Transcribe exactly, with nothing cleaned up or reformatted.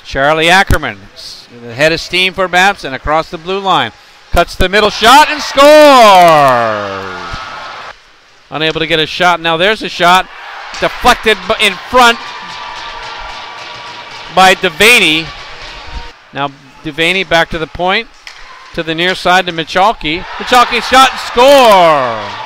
Charlie Ackerman, the head of steam for Babson across the blue line. Cuts the middle shot and scores! Unable to get a shot. Now there's a shot. Deflected in front by Devaney. Now Devaney back to the point. To the near side to Michalki. Michalki shot and score!